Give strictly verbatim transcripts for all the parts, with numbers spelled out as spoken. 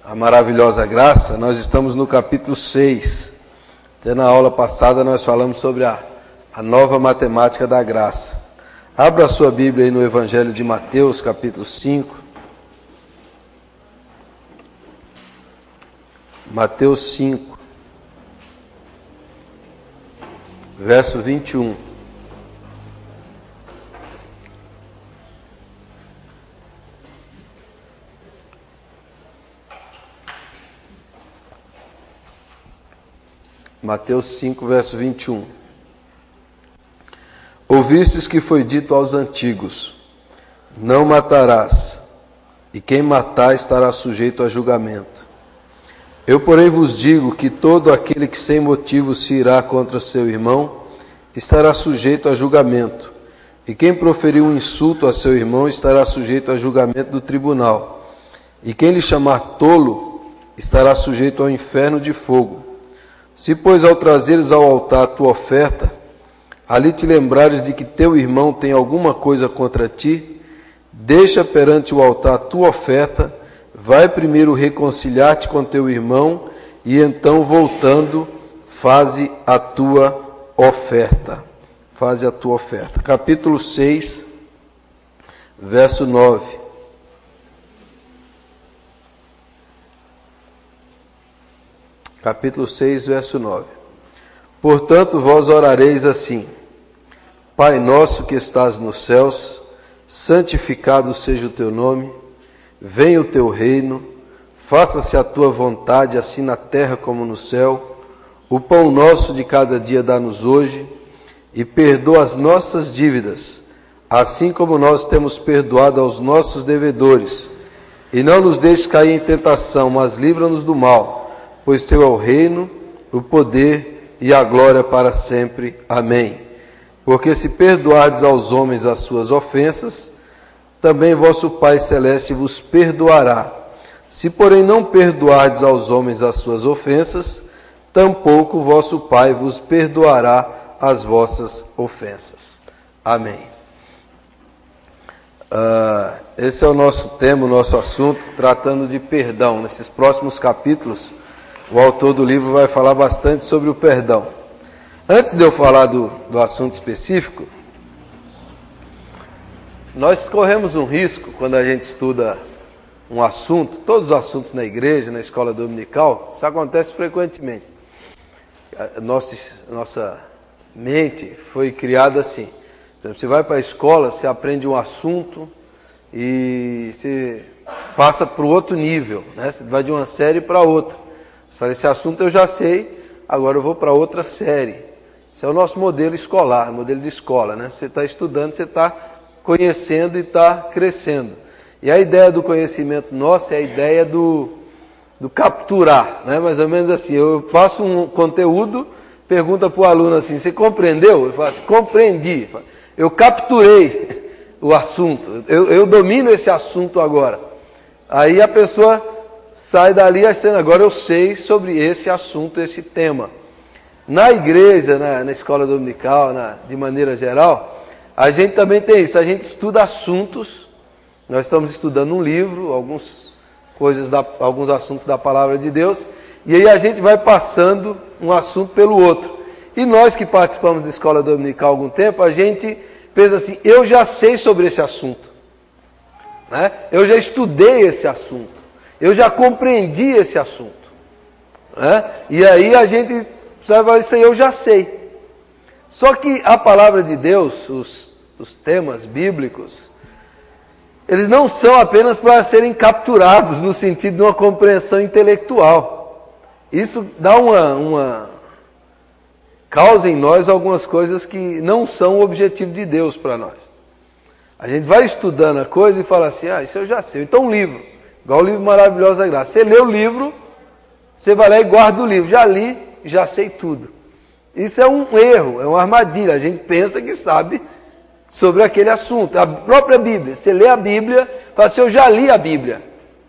a maravilhosa graça, nós estamos no capítulo seis. Até na aula passada nós falamos sobre a, a nova matemática da graça. Abra a sua Bíblia aí no Evangelho de Mateus, capítulo cinco. Mateus cinco, verso vinte e um. Mateus cinco, verso vinte e um. Ouvistes que foi dito aos antigos: não matarás, e quem matar estará sujeito a julgamento. Eu, porém, vos digo que todo aquele que sem motivo se irá contra seu irmão estará sujeito a julgamento, e quem proferir um insulto a seu irmão estará sujeito a julgamento do tribunal, e quem lhe chamar tolo estará sujeito ao inferno de fogo. Se, pois, ao trazeres ao altar a tua oferta, ali te lembrares de que teu irmão tem alguma coisa contra ti, deixa perante o altar a tua oferta, vai primeiro reconciliar-te com teu irmão, e então, voltando, faze a tua oferta. Faze a tua oferta. Capítulo seis, verso nove. Capítulo seis, verso nove. Portanto, vós orareis assim: Pai nosso que estás nos céus, santificado seja o teu nome, venha o teu reino, faça-se a tua vontade, assim na terra como no céu. O pão nosso de cada dia dá-nos hoje, e perdoa as nossas dívidas, assim como nós temos perdoado aos nossos devedores. E não nos deixes cair em tentação, mas livra-nos do mal, pois teu é o reino, o poder e a glória para sempre. Amém. Porque se perdoardes aos homens as suas ofensas, também vosso Pai Celeste vos perdoará. Se, porém, não perdoardes aos homens as suas ofensas, tampouco vosso Pai vos perdoará as vossas ofensas. Amém. Uh, esse é o nosso tema, o nosso assunto, tratando de perdão. Nesses próximos capítulos, o autor do livro vai falar bastante sobre o perdão. Antes de eu falar do, do assunto específico, nós corremos um risco quando a gente estuda um assunto, todos os assuntos na igreja, na escola dominical, isso acontece frequentemente. A nossa, nossa mente foi criada assim. Você vai para a escola, você aprende um assunto e você passa para o outro nível, né? Você vai de uma série para outra. Você fala, esse assunto eu já sei, agora eu vou para outra série. Esse é o nosso modelo escolar, modelo de escola, né? Você está estudando, você está conhecendo e está crescendo. E a ideia do conhecimento nosso é a ideia do, do capturar, né? Mais ou menos assim, eu passo um conteúdo, pergunta para o aluno assim, você compreendeu? Eu falo assim, compreendi. Eu capturei o assunto, eu, eu domino esse assunto agora. Aí a pessoa sai dali achando, agora eu sei sobre esse assunto, esse tema. Na igreja, na, na escola dominical, na, de maneira geral, a gente também tem isso, a gente estuda assuntos, nós estamos estudando um livro, alguns, coisas da, alguns assuntos da palavra de Deus, e aí a gente vai passando um assunto pelo outro. E nós que participamos da escola dominical há algum tempo, a gente pensa assim, eu já sei sobre esse assunto, né? Eu já estudei esse assunto, eu já compreendi esse assunto, né? E aí a gente sabe, isso aí eu já sei. Só que a palavra de Deus, os, os temas bíblicos, eles não são apenas para serem capturados no sentido de uma compreensão intelectual. Isso dá uma, uma causa em nós algumas coisas que não são o objetivo de Deus para nós. A gente vai estudando a coisa e fala assim, ah, isso eu já sei. Então um livro, igual o livro Maravilhosa Graça. Você lê o livro, você vai lá e guarda o livro. Já li, já sei tudo. Isso é um erro, é uma armadilha. A gente pensa que sabe sobre aquele assunto. A própria Bíblia, você lê a Bíblia, fala assim, eu já li a Bíblia.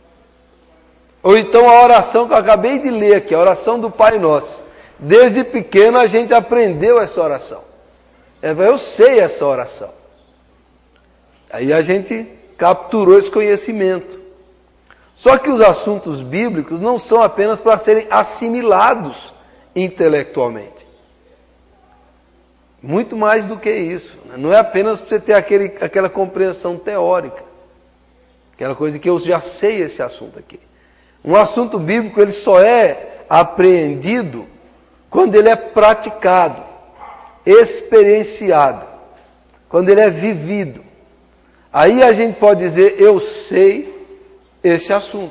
Ou então a oração que eu acabei de ler aqui, a oração do Pai Nosso. Desde pequeno a gente aprendeu essa oração. Eu sei essa oração. Aí a gente capturou esse conhecimento. Só que os assuntos bíblicos não são apenas para serem assimilados intelectualmente. Muito mais do que isso. Não é apenas para você ter aquele, aquela compreensão teórica. Aquela coisa que eu já sei esse assunto aqui. Um assunto bíblico ele só é apreendido quando ele é praticado, experienciado, quando ele é vivido. Aí a gente pode dizer, eu sei esse assunto.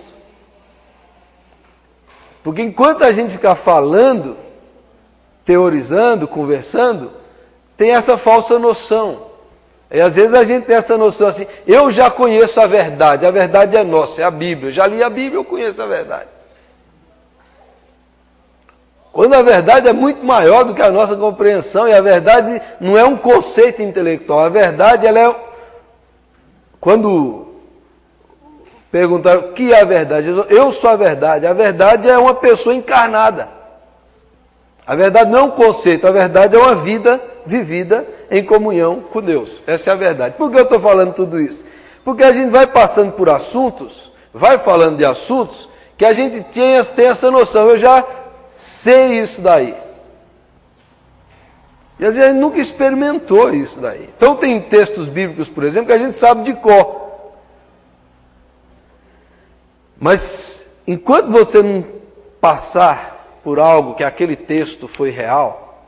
Porque enquanto a gente ficar falando, teorizando, conversando, tem essa falsa noção. E às vezes a gente tem essa noção assim, eu já conheço a verdade, a verdade é nossa, é a Bíblia. Eu já li a Bíblia, eu conheço a verdade. Quando a verdade é muito maior do que a nossa compreensão, e a verdade não é um conceito intelectual, a verdade ela é... Quando perguntaram o que é a verdade, eu sou a verdade. A verdade é uma pessoa encarnada. A verdade não é um conceito, a verdade é uma vida vivida em comunhão com Deus. Essa é a verdade. Por que eu estou falando tudo isso? Porque a gente vai passando por assuntos, vai falando de assuntos, que a gente tem, tem essa noção, eu já sei isso daí. E às vezes a gente nunca experimentou isso daí. Então tem textos bíblicos, por exemplo, que a gente sabe de cor. Mas enquanto você não passar por algo que aquele texto foi real,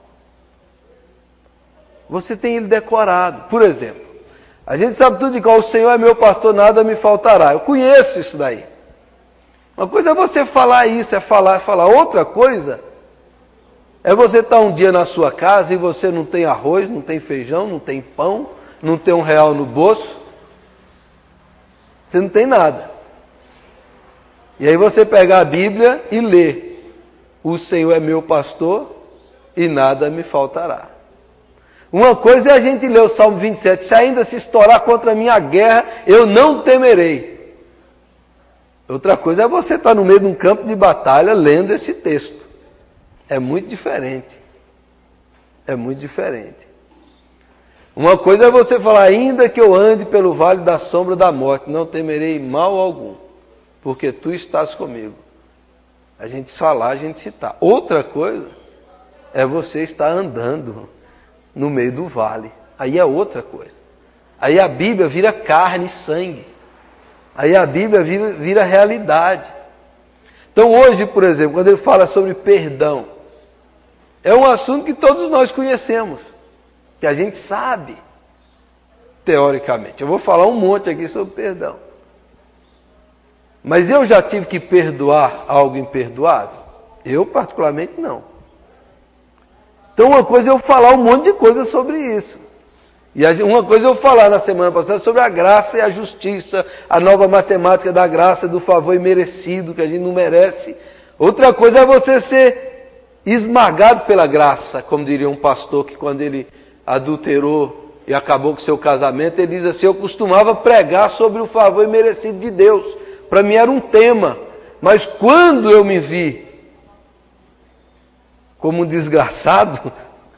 você tem ele decorado. Por exemplo, a gente sabe tudo de qual o Senhor é meu pastor, nada me faltará. Eu conheço isso daí. Uma coisa é você falar isso, é falar, é falar. Outra coisa é você estar um dia na sua casa e você não tem arroz, não tem feijão, não tem pão, não tem um real no bolso. Você não tem nada. E aí você pegar a Bíblia e ler, o Senhor é meu pastor e nada me faltará. Uma coisa é a gente ler o Salmo vinte e sete, se ainda se estourar contra a minha guerra, eu não temerei. Outra coisa é você estar no meio de um campo de batalha lendo esse texto. É muito diferente. É muito diferente. Uma coisa é você falar, ainda que eu ande pelo vale da sombra da morte, não temerei mal algum, porque tu estás comigo. A gente falar, a gente citar. Outra coisa é você estar andando no meio do vale. Aí é outra coisa. Aí a Bíblia vira carne e sangue. Aí a Bíblia vira, vira realidade. Então hoje, por exemplo, quando ele fala sobre perdão, é um assunto que todos nós conhecemos, que a gente sabe, teoricamente. Eu vou falar um monte aqui sobre perdão. Mas eu já tive que perdoar algo imperdoável? Eu, particularmente, não. Então, uma coisa é eu falar um monte de coisa sobre isso. E uma coisa é eu falar na semana passada sobre a graça e a justiça, a nova matemática da graça, do favor imerecido, que a gente não merece. Outra coisa é você ser esmagado pela graça, como diria um pastor que quando ele adulterou e acabou com seu casamento, ele diz assim, eu costumava pregar sobre o favor imerecido de Deus. Para mim era um tema, mas quando eu me vi como um desgraçado,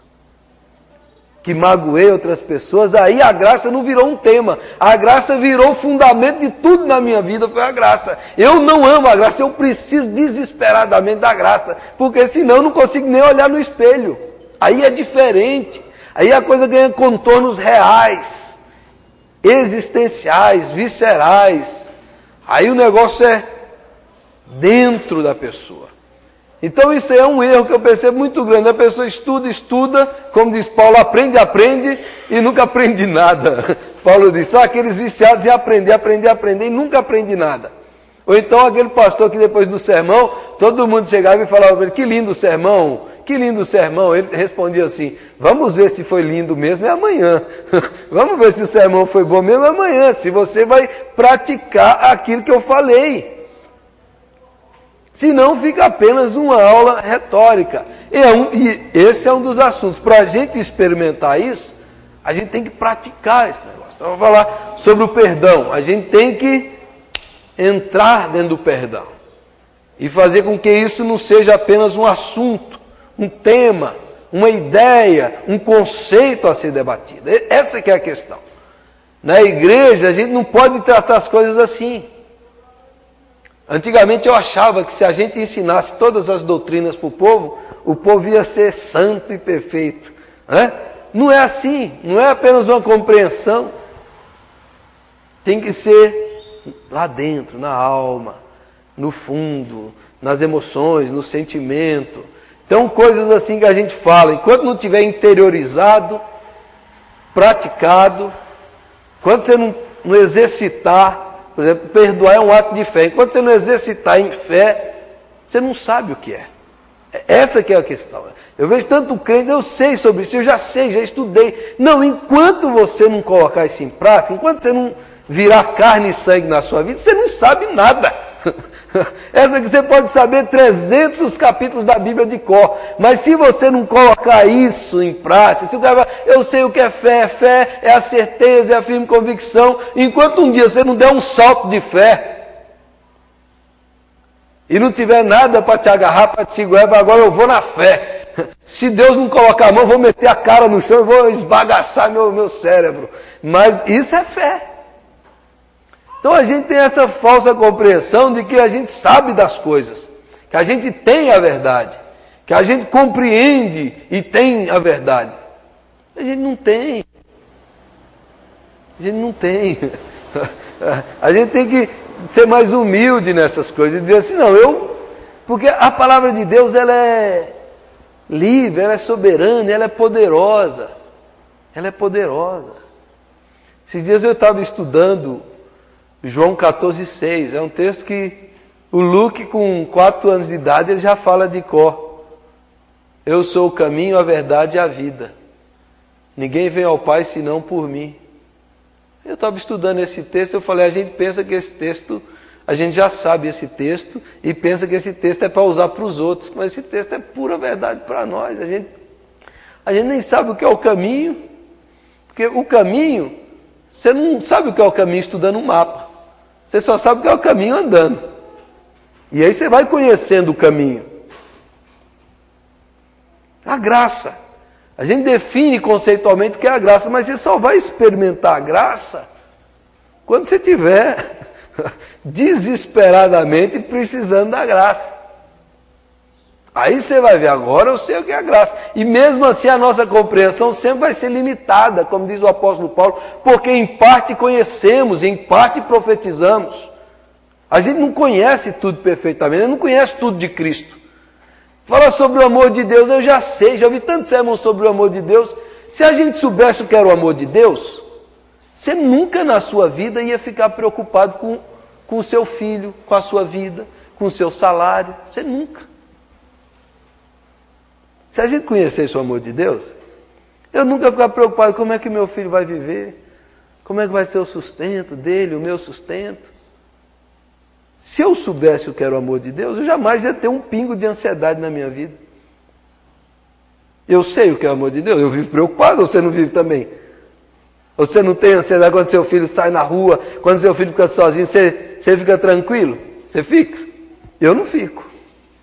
que magoei outras pessoas, aí a graça não virou um tema, a graça virou o fundamento de tudo na minha vida, foi a graça. Eu não amo a graça, eu preciso desesperadamente da graça, porque senão eu não consigo nem olhar no espelho. Aí é diferente, aí a coisa ganha contornos reais, existenciais, viscerais. Aí o negócio é dentro da pessoa. Então isso aí é um erro que eu percebo muito grande. A pessoa estuda, estuda, como diz Paulo, aprende, aprende e nunca aprende nada. Paulo diz, só aqueles viciados em aprender, aprender, aprender e nunca aprende nada. Ou então aquele pastor que depois do sermão, todo mundo chegava e falava para ele, que lindo sermão, que lindo sermão. Ele respondia assim, vamos ver se foi lindo mesmo, é amanhã. Vamos ver se o sermão foi bom mesmo, é amanhã. Se você vai praticar aquilo que eu falei. Senão fica apenas uma aula retórica. E, é um, e esse é um dos assuntos. Para a gente experimentar isso, a gente tem que praticar esse negócio. Então, eu vou falar sobre o perdão. A gente tem que entrar dentro do perdão. E fazer com que isso não seja apenas um assunto, um tema, uma ideia, um conceito a ser debatido. Essa que é a questão. Na igreja, a gente não pode tratar as coisas assim. Antigamente eu achava que se a gente ensinasse todas as doutrinas para o povo, o povo ia ser santo e perfeito. Né? Não é assim, não é apenas uma compreensão. Tem que ser lá dentro, na alma, no fundo, nas emoções, no sentimento. Então, coisas assim que a gente fala, enquanto não tiver interiorizado, praticado, enquanto você não, não exercitar, por exemplo, perdoar é um ato de fé. Enquanto você não exercitar em fé, você não sabe o que é. Essa que é a questão. Eu vejo tanto crente, eu sei sobre isso, eu já sei, já estudei. Não, enquanto você não colocar isso em prática, enquanto você não virar carne e sangue na sua vida, você não sabe nada. Essa que você pode saber trezentos capítulos da Bíblia de cor, mas se você não colocar isso em prática, se o cara fala, eu sei o que é fé, fé é a certeza, é a firme convicção, enquanto um dia você não der um salto de fé, e não tiver nada para te agarrar, para te segurar, agora eu vou na fé, se Deus não colocar a mão, eu vou meter a cara no chão, eu vou esbagaçar meu, meu cérebro, mas isso é fé. Então a gente tem essa falsa compreensão de que a gente sabe das coisas, que a gente tem a verdade, que a gente compreende e tem a verdade. A gente não tem. A gente não tem. A gente tem que ser mais humilde nessas coisas e dizer assim, não, eu... Porque a palavra de Deus, ela é livre, ela é soberana, ela é poderosa. Ela é poderosa. Esses dias eu estava estudando João quatorze, seis, é um texto que o Luke, com quatro anos de idade, ele já fala de cor. Eu sou o caminho, a verdade e a vida. Ninguém vem ao Pai senão por mim. Eu estava estudando esse texto, eu falei, a gente pensa que esse texto, a gente já sabe esse texto, e pensa que esse texto é para usar para os outros, mas esse texto é pura verdade para nós. A gente, a gente nem sabe o que é o caminho, porque o caminho, você não sabe o que é o caminho estudando um mapa. Você só sabe o que é o caminho andando. E aí você vai conhecendo o caminho. A graça. A gente define conceitualmente o que é a graça, mas você só vai experimentar a graça quando você estiver desesperadamente precisando da graça. Aí você vai ver, agora eu sei o que é a graça. E mesmo assim a nossa compreensão sempre vai ser limitada, como diz o apóstolo Paulo, porque em parte conhecemos, em parte profetizamos. A gente não conhece tudo perfeitamente, não conhece tudo de Cristo. Fala sobre o amor de Deus, eu já sei, já ouvi tantos sermões sobre o amor de Deus. Se a gente soubesse o que era o amor de Deus, você nunca na sua vida ia ficar preocupado com, com o seu filho, com a sua vida, com o seu salário. Você nunca. Se a gente conhecesse o amor de Deus, eu nunca ia ficar preocupado como é que meu filho vai viver, como é que vai ser o sustento dele, o meu sustento. Se eu soubesse o que era o amor de Deus, eu jamais ia ter um pingo de ansiedade na minha vida. Eu sei o que é o amor de Deus, eu vivo preocupado, ou você não vive também? Ou você não tem ansiedade quando seu filho sai na rua, quando seu filho fica sozinho, você, você fica tranquilo? Você fica? Eu não fico.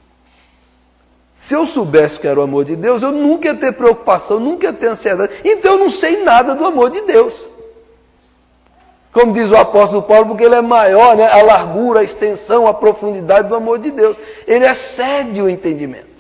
Se eu soubesse que era o amor de Deus, eu nunca ia ter preocupação, nunca ia ter ansiedade. Então eu não sei nada do amor de Deus. Como diz o apóstolo Paulo, porque ele é maior, né? A largura, a extensão, a profundidade do amor de Deus. Ele excede o entendimento.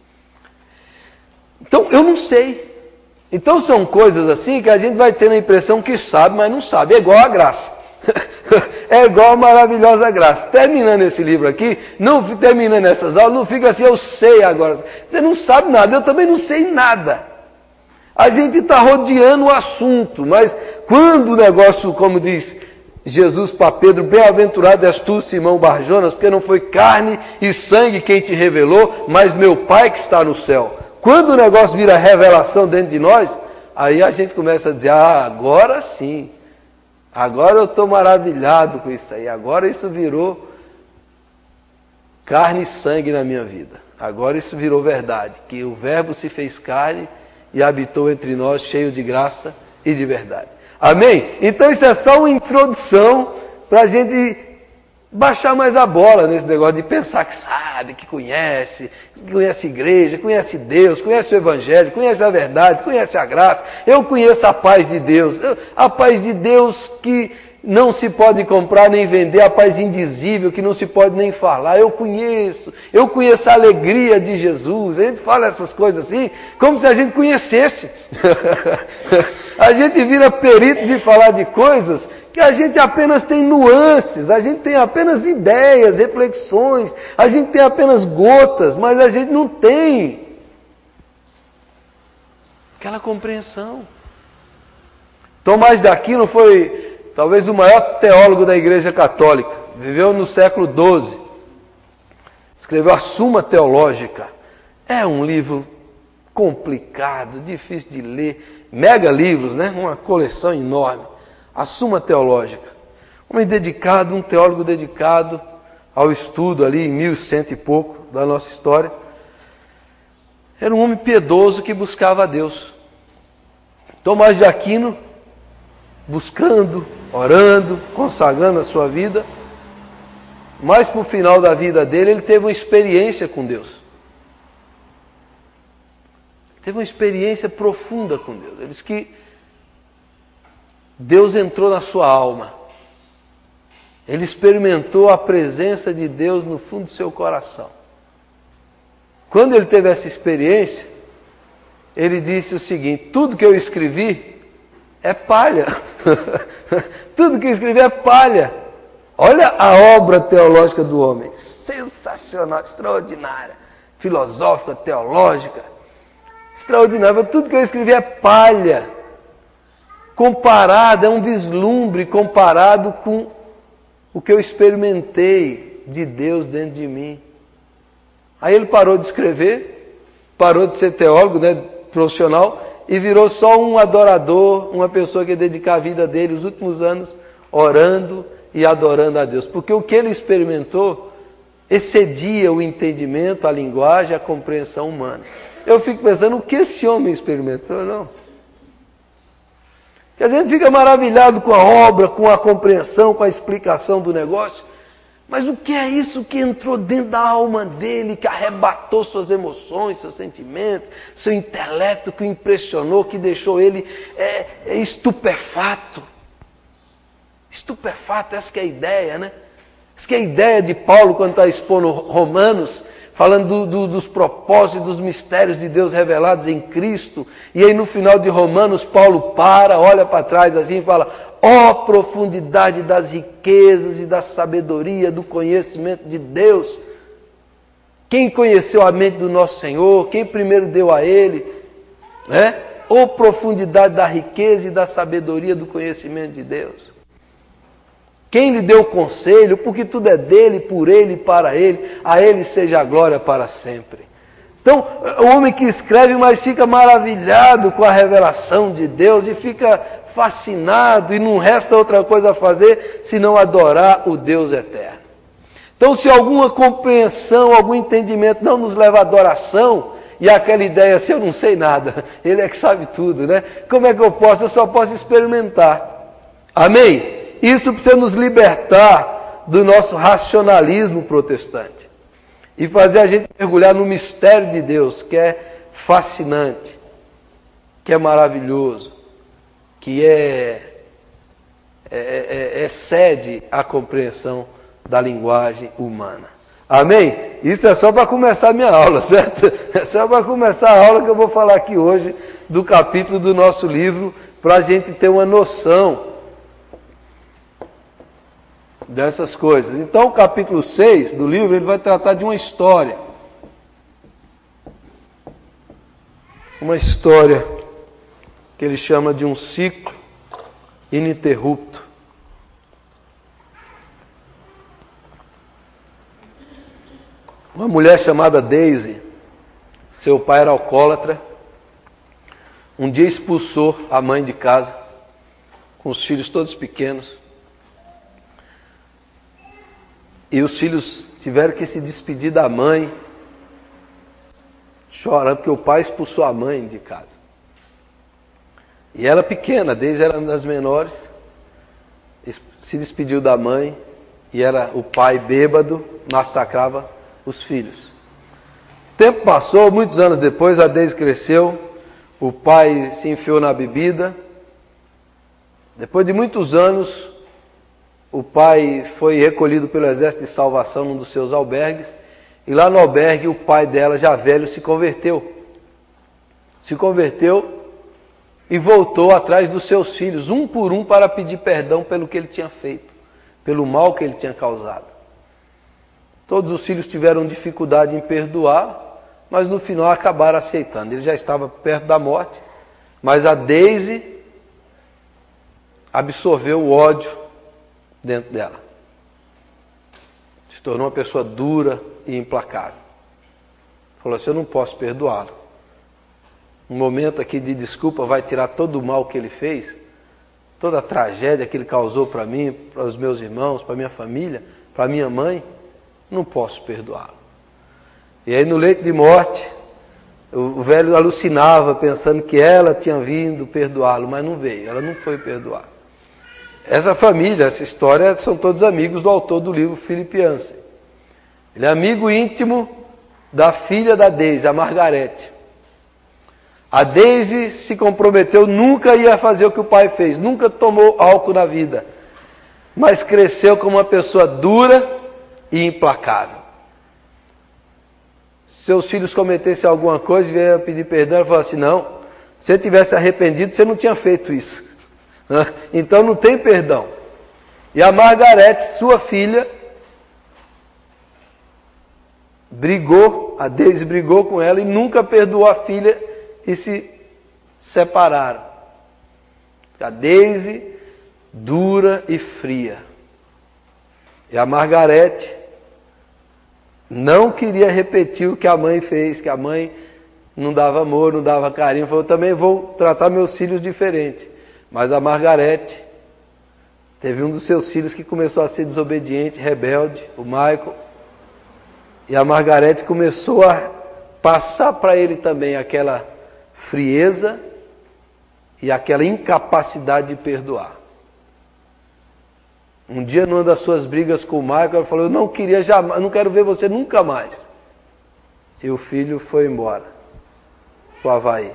Então eu não sei. Então são coisas assim que a gente vai ter a impressão que sabe, mas não sabe. É igual a graça. É igual a maravilhosa graça. Terminando esse livro aqui, não terminando essas aulas, não fica assim, eu sei agora. Você não sabe nada, eu também não sei nada. A gente está rodeando o assunto, mas quando o negócio, como diz Jesus para Pedro, bem-aventurado és tu, Simão Barjonas, porque não foi carne e sangue quem te revelou, mas meu Pai que está no céu. Quando o negócio vira revelação dentro de nós, aí a gente começa a dizer, ah, agora sim. Agora eu estou maravilhado com isso aí. Agora isso virou carne e sangue na minha vida. Agora isso virou verdade. Que o Verbo se fez carne e habitou entre nós, cheio de graça e de verdade. Amém? Então isso é só uma introdução para a gente baixar mais a bola nesse negócio de pensar que sabe, que conhece, que conhece a igreja, conhece Deus, conhece o Evangelho, conhece a verdade, conhece a graça. Eu conheço a paz de Deus, a paz de Deus que não se pode comprar nem vender, a paz indizível que não se pode nem falar. Eu conheço, eu conheço a alegria de Jesus. A gente fala essas coisas assim, como se a gente conhecesse. A gente vira perito de falar de coisas que a gente apenas tem nuances, a gente tem apenas ideias, reflexões, a gente tem apenas gotas, mas a gente não tem aquela compreensão. Tomás de Aquino foi talvez o maior teólogo da Igreja Católica, viveu no século doze, escreveu a Suma Teológica. É um livro complicado, difícil de ler, mega livros, né? Uma coleção enorme, a Suma Teológica. Um homem dedicado, um teólogo dedicado ao estudo ali em mil e cento e pouco da nossa história. Era um homem piedoso que buscava a Deus. Tomás de Aquino, buscando, orando, consagrando a sua vida, mas para o final da vida dele, ele teve uma experiência com Deus. Teve uma experiência profunda com Deus. Ele disse que Deus entrou na sua alma. Ele experimentou a presença de Deus no fundo do seu coração. Quando ele teve essa experiência, ele disse o seguinte: tudo que eu escrevi é palha. Tudo que eu escrevi é palha. Olha a obra teológica do homem. Sensacional, extraordinária. Filosófica, teológica. Extraordinária. Tudo que eu escrevi é palha. Comparado, é um vislumbre comparado com o que eu experimentei de Deus dentro de mim. Aí ele parou de escrever, parou de ser teólogo, né, profissional, e virou só um adorador, uma pessoa que dedica a vida dele, os últimos anos, orando e adorando a Deus. Porque o que ele experimentou excedia o entendimento, a linguagem, a compreensão humana. Eu fico pensando, o que esse homem experimentou, não? Que a gente fica maravilhado com a obra, com a compreensão, com a explicação do negócio. Mas o que é isso que entrou dentro da alma dele, que arrebatou suas emoções, seus sentimentos, seu intelecto, que o impressionou, que deixou ele é, é estupefato? Estupefato, essa que é a ideia, né? Essa que é a ideia de Paulo quando está expondo Romanos, falando do, do, dos propósitos, dos mistérios de Deus revelados em Cristo. E aí no final de Romanos, Paulo para, olha para trás assim e fala: ó oh, profundidade das riquezas e da sabedoria, do conhecimento de Deus. Quem conheceu a mente do nosso Senhor? Quem primeiro deu a Ele? Né? Ó oh, profundidade da riqueza e da sabedoria, do conhecimento de Deus. Quem lhe deu o conselho? Porque tudo é dele, por ele e para ele. A ele seja a glória para sempre. Então, o homem que escreve, mas fica maravilhado com a revelação de Deus e fica fascinado e não resta outra coisa a fazer senão adorar o Deus eterno. Então, se alguma compreensão, algum entendimento não nos leva à adoração, e aquela ideia assim, eu não sei nada, ele é que sabe tudo, né? Como é que eu posso? Eu só posso experimentar. Amém? Isso precisa nos libertar do nosso racionalismo protestante e fazer a gente mergulhar no mistério de Deus, que é fascinante, que é maravilhoso, que é, é, é, excede a compreensão da linguagem humana. Amém? Isso é só para começar a minha aula, certo? É só para começar a aula que eu vou falar aqui hoje do capítulo do nosso livro, para a gente ter uma noção dessas coisas. Então, o capítulo seis do livro, ele vai tratar de uma história. Uma história que ele chama de um ciclo ininterrupto. Uma mulher chamada Daisy, seu pai era alcoólatra, um dia expulsou a mãe de casa, com os filhos todos pequenos. E os filhos tiveram que se despedir da mãe, chorando, porque o pai expulsou a mãe de casa. E ela pequena, desde era uma das menores, se despediu da mãe, e era o pai bêbado, massacrava os filhos. O tempo passou, muitos anos depois, a Daisy cresceu, o pai se enfiou na bebida. Depois de muitos anos, o pai foi recolhido pelo Exército de Salvação num dos seus albergues, e lá no albergue o pai dela, já velho, se converteu. Se converteu e voltou atrás dos seus filhos, um por um, para pedir perdão pelo que ele tinha feito, pelo mal que ele tinha causado. Todos os filhos tiveram dificuldade em perdoar, mas no final acabaram aceitando. Ele já estava perto da morte, mas a Daisy absorveu o ódio dentro dela. Se tornou uma pessoa dura e implacável. Falou assim: eu não posso perdoá-lo. Um momento aqui de desculpa vai tirar todo o mal que ele fez, toda a tragédia que ele causou para mim, para os meus irmãos, para minha família, para minha mãe. Não posso perdoá-lo. E aí no leito de morte, o velho alucinava pensando que ela tinha vindo perdoá-lo, mas não veio, ela não foi perdoar. Essa família, essa história, são todos amigos do autor do livro, Philip Yancey. Ele é amigo íntimo da filha da Daisy, a Margarete. A Daisy se comprometeu, nunca ia fazer o que o pai fez, nunca tomou álcool na vida, mas cresceu como uma pessoa dura e implacável. Seus filhos cometessem alguma coisa e vieram pedir perdão, ela falou assim: não, se você tivesse arrependido, você não tinha feito isso. Então não tem perdão. E a Margarete, sua filha, brigou, a Daisy brigou com ela e nunca perdoou a filha e se separaram. A Daisy, dura e fria. E a Margarete não queria repetir o que a mãe fez, que a mãe não dava amor, não dava carinho. Falou: também vou tratar meus filhos diferente. Mas a Margarete teve um dos seus filhos que começou a ser desobediente, rebelde, o Michael. E a Margarete começou a passar para ele também aquela frieza e aquela incapacidade de perdoar. Um dia, numa das suas brigas com o Michael, ela falou: eu não queria jamais, eu não quero ver você nunca mais. E o filho foi embora para o Havaí.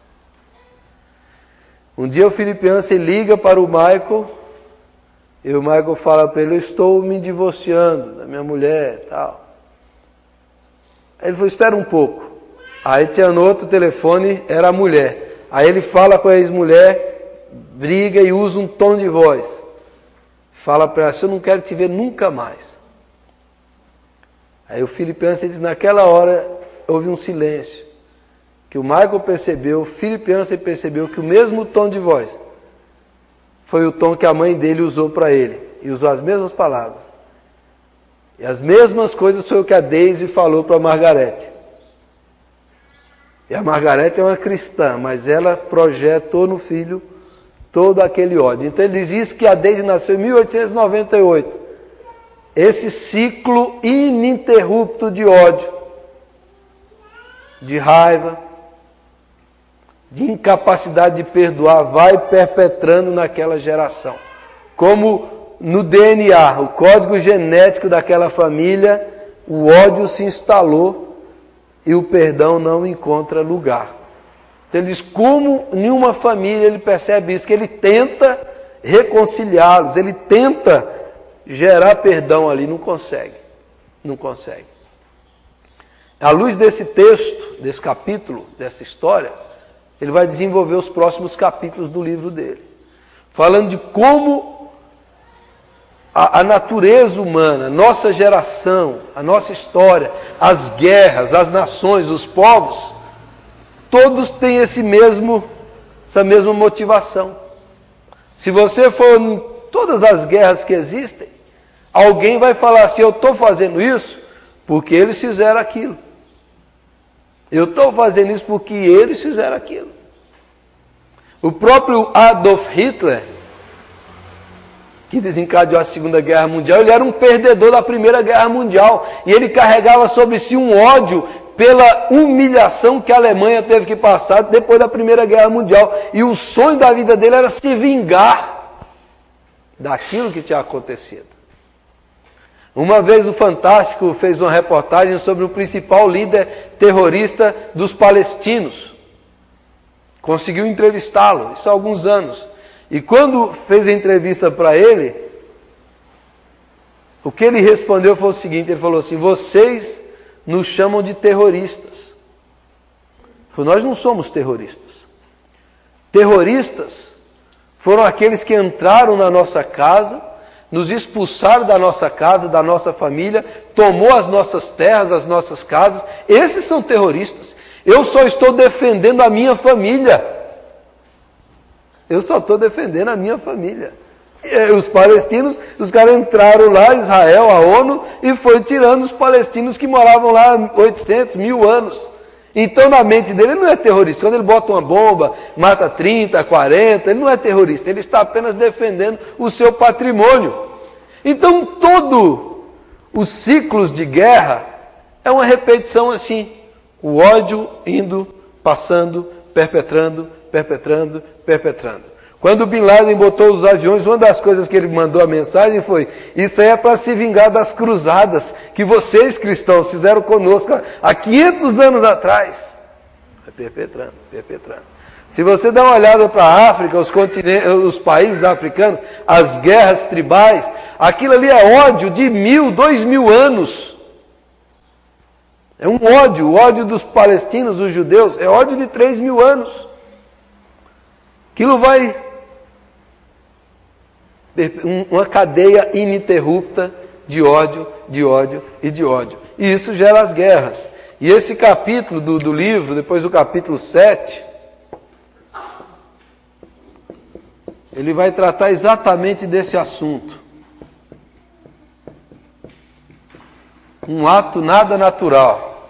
Um dia o Philip Yancey liga para o Michael, e o Michael fala para ele: eu estou me divorciando da minha mulher e tal. Aí ele falou: espera um pouco. Aí tinha no outro telefone, era a mulher. Aí ele fala com a ex-mulher, briga e usa um tom de voz. Fala para ela: eu não quero te ver nunca mais. Aí o Philip Yancey diz: naquela hora houve um silêncio. Que o Michael percebeu, o Philip Yancey percebeu que o mesmo tom de voz foi o tom que a mãe dele usou para ele. E usou as mesmas palavras. E as mesmas coisas foi o que a Daisy falou para a Margarete. E a Margarete é uma cristã, mas ela projetou no filho todo aquele ódio. Então ele diz isso, que a Daisy nasceu em mil oitocentos e noventa e oito. Esse ciclo ininterrupto de ódio, de raiva, de incapacidade de perdoar, vai perpetrando naquela geração. Como no D N A, o código genético daquela família, o ódio se instalou e o perdão não encontra lugar. Então ele diz, como em uma família ele percebe isso, que ele tenta reconciliá-los, ele tenta gerar perdão ali, não consegue, não consegue. À luz desse texto, desse capítulo, dessa história, ele vai desenvolver os próximos capítulos do livro dele, falando de como a, a natureza humana, nossa geração, a nossa história, as guerras, as nações, os povos, todos têm esse mesmo, essa mesma motivação. Se você for em todas as guerras que existem, alguém vai falar assim: eu estou fazendo isso porque eles fizeram aquilo. Eu estou fazendo isso porque eles fizeram aquilo. O próprio Adolf Hitler, que desencadeou a Segunda Guerra Mundial, ele era um perdedor da Primeira Guerra Mundial. E ele carregava sobre si um ódio pela humilhação que a Alemanha teve que passar depois da Primeira Guerra Mundial. E o sonho da vida dele era se vingar daquilo que tinha acontecido. Uma vez o Fantástico fez uma reportagem sobre o principal líder terrorista dos palestinos. Conseguiu entrevistá-lo, isso há alguns anos. E quando fez a entrevista para ele, O que ele respondeu foi o seguinte, ele falou assim, vocês nos chamam de terroristas. Ele falou, nós não somos terroristas. Terroristas foram aqueles que entraram na nossa casa, nos expulsaram da nossa casa, da nossa família, tomou as nossas terras, as nossas casas. Esses são terroristas. Eu só estou defendendo a minha família. Eu só estou defendendo a minha família. E os palestinos, os caras entraram lá, Israel, a ONU, e foi tirando os palestinos que moravam lá há oitocentos, mil anos. Então, na mente dele, ele não é terrorista. Quando ele bota uma bomba, mata trinta, quarenta, ele não é terrorista. Ele está apenas defendendo o seu patrimônio. Então, todos os ciclos de guerra é uma repetição assim. O ódio indo, passando, perpetrando, perpetrando, perpetrando. Quando o Bin Laden botou os aviões, uma das coisas que ele mandou a mensagem foi, isso aí é para se vingar das cruzadas que vocês, cristãos, fizeram conosco há quinhentos anos atrás. Vai perpetrando, perpetrando. Se você dá uma olhada para a África, os, os países africanos, as guerras tribais, aquilo ali é ódio de mil, dois mil anos. É um ódio, o ódio dos palestinos, dos judeus, é ódio de três mil anos. Aquilo vai... uma cadeia ininterrupta de ódio, de ódio e de ódio. E isso gera as guerras. E esse capítulo do, do livro, depois do capítulo sete, ele vai tratar exatamente desse assunto. Um ato nada natural.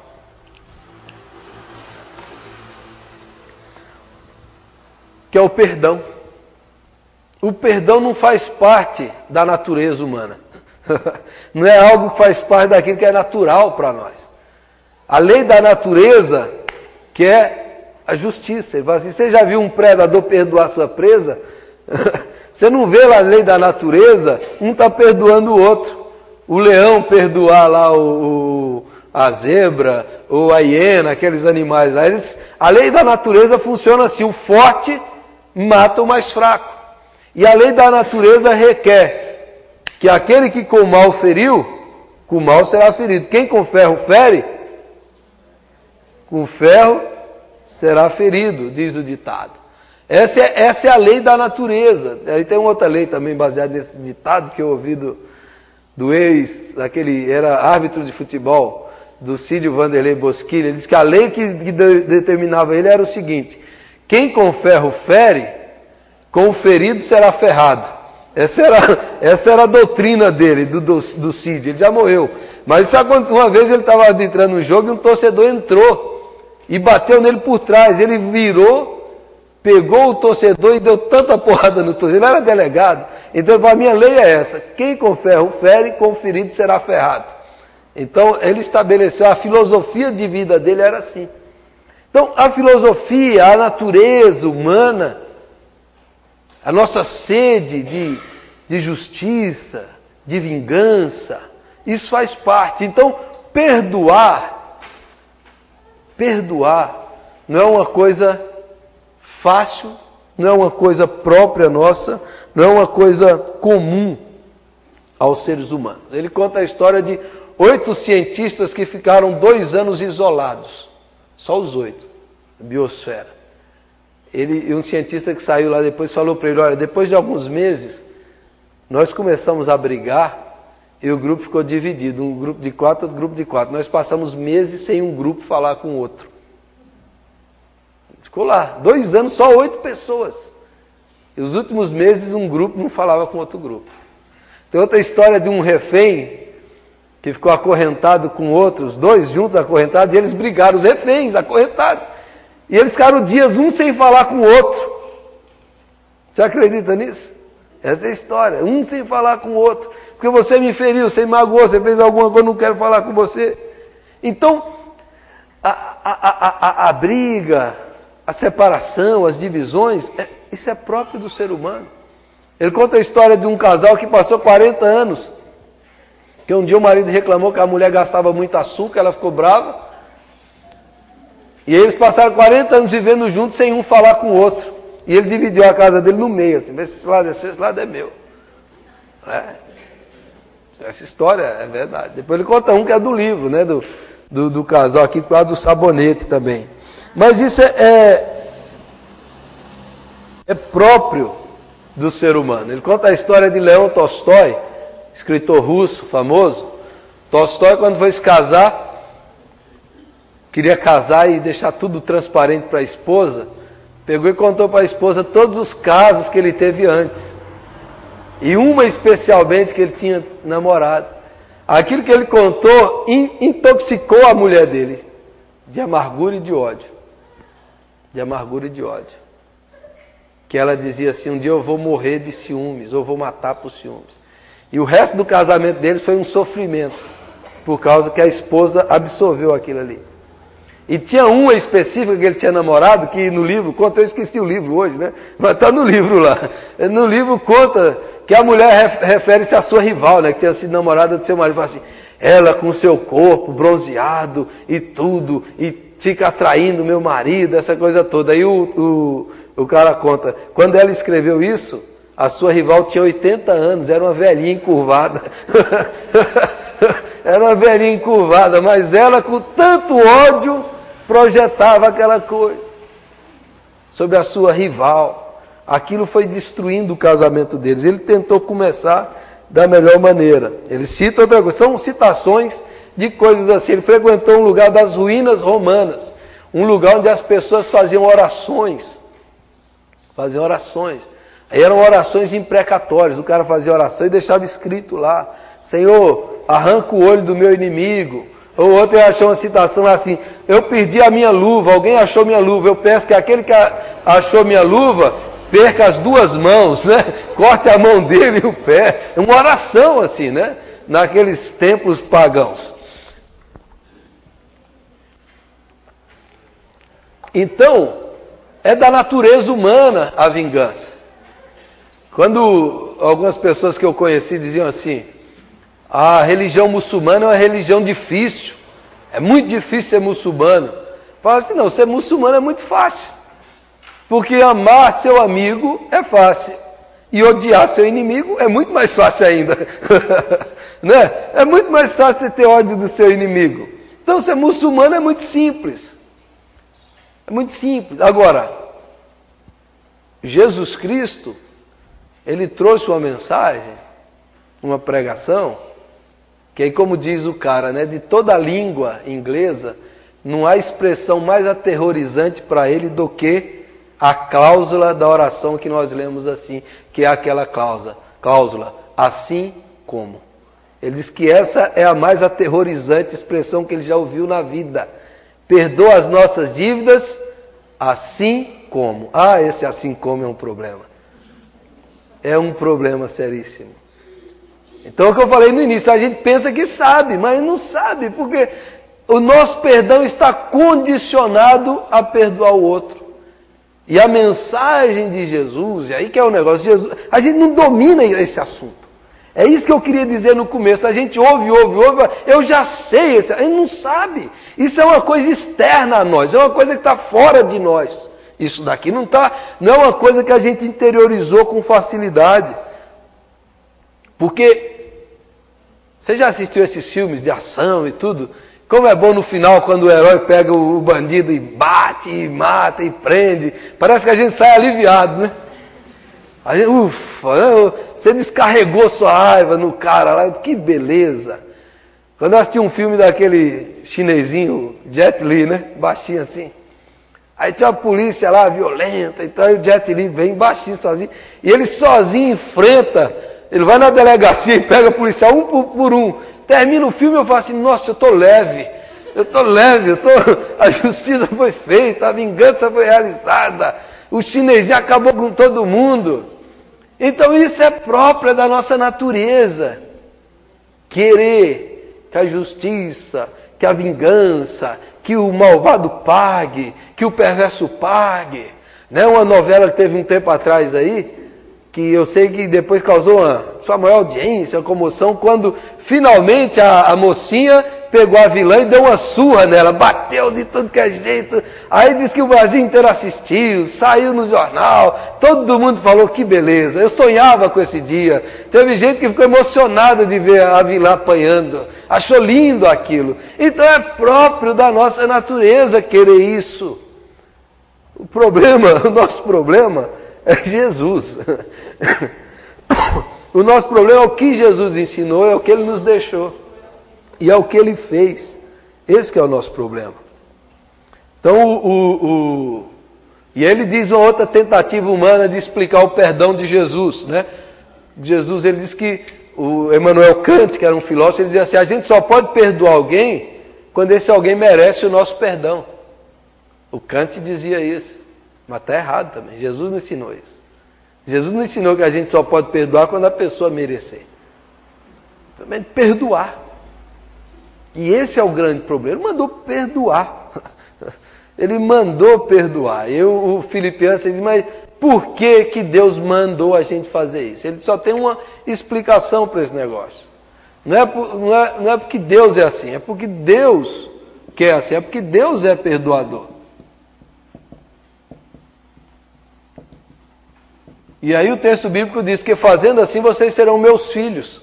Que é o perdão. O perdão não faz parte da natureza humana. Não é algo que faz parte daquilo que é natural para nós. A lei da natureza, que é a justiça. Ele fala assim, você já viu um predador perdoar sua presa? Você não vê lá a lei da natureza, um está perdoando o outro. O leão perdoar lá o, o, a zebra, ou a hiena, aqueles animais lá. Eles, a lei da natureza funciona assim, o forte mata o mais fraco. E a lei da natureza requer que aquele que com mal feriu, com mal será ferido. Quem com ferro fere, com ferro será ferido, diz o ditado. Essa é, essa é a lei da natureza. Aí tem uma outra lei também baseada nesse ditado que eu ouvi do, do ex, daquele, era árbitro de futebol, do Cídio Vanderlei Bosquilha. Ele disse que a lei que, que de, determinava ele era o seguinte, quem com ferro fere, com o ferido será ferrado. Essa era, essa era a doutrina dele, do, do, do Cid. Ele já morreu. Mas isso aconteceu uma vez, ele estava arbitrando um jogo e um torcedor entrou e bateu nele por trás. Ele virou, pegou o torcedor e deu tanta porrada no torcedor. Ele era delegado. Então ele falou, a minha lei é essa. Quem com ferro fere, com o ferido será ferrado. Então ele estabeleceu, a filosofia de vida dele era assim. Então a filosofia, a natureza humana, a nossa sede de, de justiça, de vingança, isso faz parte. Então, perdoar, perdoar não é uma coisa fácil, não é uma coisa própria nossa, não é uma coisa comum aos seres humanos. Ele conta a história de oito cientistas que ficaram dois anos isolados, só os oito, na biosfera. Ele, um cientista que saiu lá depois falou para ele, olha, depois de alguns meses, nós começamos a brigar e o grupo ficou dividido, um grupo de quatro, outro grupo de quatro. Nós passamos meses sem um grupo falar com o outro. Ficou lá, dois anos, só oito pessoas. E os últimos meses um grupo não falava com outro grupo. Tem outra história de um refém que ficou acorrentado com outros, dois juntos acorrentados, e eles brigaram, os reféns acorrentados. E eles ficaram dias um sem falar com o outro. Você acredita nisso? Essa é a história. Um sem falar com o outro. Porque você me feriu, você me magoou, você fez alguma coisa, eu não quero falar com você. Então, a, a, a, a, a briga, a separação, as divisões, é, isso é próprio do ser humano. Ele conta a história de um casal que passou quarenta anos. Que um dia o marido reclamou que a mulher gastava muito açúcar, ela ficou brava. E eles passaram quarenta anos vivendo juntos sem um falar com o outro. E ele dividiu a casa dele no meio, assim, vê se esse lado é seu, esse lado é meu. É. Essa história é verdade. Depois ele conta um que é do livro, né? Do, do, do casal aqui, por causa do sabonete também. Mas isso é, é, é próprio do ser humano. Ele conta a história de Leão Tolstói, escritor russo famoso. Tolstói, quando foi se casar, queria casar e deixar tudo transparente para a esposa, pegou e contou para a esposa todos os casos que ele teve antes. E uma especialmente que ele tinha namorado. Aquilo que ele contou intoxicou a mulher dele, de amargura e de ódio. De amargura e de ódio. Que ela dizia assim, um dia eu vou morrer de ciúmes, ou vou matar por ciúmes. E o resto do casamento deles foi um sofrimento, por causa que a esposa absorveu aquilo ali. E tinha uma específica que ele tinha namorado, que no livro conta, eu esqueci o livro hoje, né? Mas está no livro lá. No livro conta que a mulher refere-se à sua rival, né? Que tinha sido namorada do seu marido. Fala assim, ela com seu corpo bronzeado e tudo, e fica atraindo meu marido, essa coisa toda. Aí o, o, o cara conta, quando ela escreveu isso, a sua rival tinha oitenta anos, era uma velhinha encurvada. Era uma velhinha encurvada, mas ela com tanto ódio projetava aquela coisa sobre a sua rival. Aquilo foi destruindo o casamento deles. Ele tentou começar da melhor maneira. Ele cita outra coisa, são citações de coisas assim. Ele frequentou um lugar das ruínas romanas, um lugar onde as pessoas faziam orações. Faziam orações. Aí eram orações imprecatórias. O cara fazia oração e deixava escrito lá, Senhor, arranca o olho do meu inimigo. Ou outro achou uma citação assim, eu perdi a minha luva, alguém achou minha luva, eu peço que aquele que achou minha luva, perca as duas mãos, né? Corte a mão dele e o pé. É uma oração assim, né? Naqueles templos pagãos. Então, é da natureza humana a vingança. Quando algumas pessoas que eu conheci diziam assim, a religião muçulmana é uma religião difícil, é muito difícil ser muçulmano. Fala assim, não, ser muçulmano é muito fácil, porque amar seu amigo é fácil, e odiar seu inimigo é muito mais fácil ainda. Né? É muito mais fácil você ter ódio do seu inimigo. Então ser muçulmano é muito simples, é muito simples. Agora, Jesus Cristo, ele trouxe uma mensagem, uma pregação, que aí como diz o cara, né, de toda a língua inglesa, não há expressão mais aterrorizante para ele do que a cláusula da oração que nós lemos assim, que é aquela cláusula, cláusula, assim como. Ele diz que essa é a mais aterrorizante expressão que ele já ouviu na vida. Perdoa as nossas dívidas, assim como. Ah, esse assim como é um problema. É um problema seríssimo. Então, o que eu falei no início, a gente pensa que sabe, mas não sabe, porque o nosso perdão está condicionado a perdoar o outro. E a mensagem de Jesus, e aí que é o negócio, Jesus, a gente não domina esse assunto. É isso que eu queria dizer no começo, a gente ouve, ouve, ouve, eu já sei, esse, a gente não sabe. Isso é uma coisa externa a nós, é uma coisa que está fora de nós. Isso daqui não, tá, não é uma coisa que a gente interiorizou com facilidade. Porque você já assistiu esses filmes de ação e tudo? Como é bom no final quando o herói pega o bandido e bate, e mata, e prende. Parece que a gente sai aliviado, né? A gente, ufa, você descarregou sua raiva no cara lá, que beleza. Quando eu assisti um filme daquele chinesinho, Jet Li, né? Baixinho assim. Aí tinha uma polícia lá, violenta, então aí o Jet Li vem baixinho, sozinho, e ele sozinho enfrenta, ele vai na delegacia e pega policial um por, por um. Termina o filme e eu falo assim, nossa, eu estou leve, eu estou leve, eu tô, a justiça foi feita, a vingança foi realizada, o chinesinho acabou com todo mundo. Então isso é próprio da nossa natureza, querer que a justiça, que a vingança, que o malvado pague, que o perverso pague. Né? Uma novela que teve um tempo atrás aí, que eu sei que depois causou uma sua maior audiência, uma comoção, quando finalmente a, a mocinha pegou a vilã e deu uma surra nela, bateu de tudo que é jeito. Aí disse que o Brasil inteiro assistiu, saiu no jornal, todo mundo falou que beleza. Eu sonhava com esse dia. Teve gente que ficou emocionada de ver a vilã apanhando, achou lindo aquilo. Então é próprio da nossa natureza querer isso. O problema, o nosso problema é Jesus. O nosso problema é o que Jesus ensinou, é o que Ele nos deixou. E é o que Ele fez. Esse que é o nosso problema. Então, o, o, o... e ele diz uma outra tentativa humana de explicar o perdão de Jesus, né? Jesus, ele diz que, o Emmanuel Kant, que era um filósofo, ele dizia assim, a gente só pode perdoar alguém quando esse alguém merece o nosso perdão. O Kant dizia isso, mas está errado também. Jesus não ensinou isso. Jesus não ensinou que a gente só pode perdoar quando a pessoa merecer. Também perdoar. E esse é o grande problema. Ele mandou perdoar. Ele mandou perdoar. Eu, o Filipenses, diz, mas por que que Deus mandou a gente fazer isso? Ele só tem uma explicação para esse negócio. Não é, por, não, é, não é porque Deus é assim, é porque Deus quer assim, é porque Deus é perdoador. E aí o texto bíblico diz, porque fazendo assim vocês serão meus filhos.